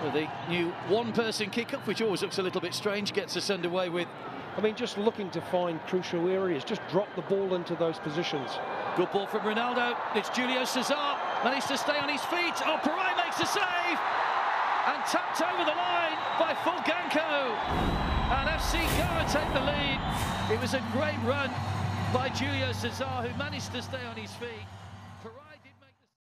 Well, the new one-person kick-off, which always looks a little bit strange, gets us underway with... I mean, just looking to find crucial areas, just drop the ball into those positions. Good ball from Ronaldo. It's Julio César, managed to stay on his feet. Oh, Perai makes the save! And tapped over the line by Fulganco. And FC Goa take the lead. It was a great run by Julio César, who managed to stay on his feet.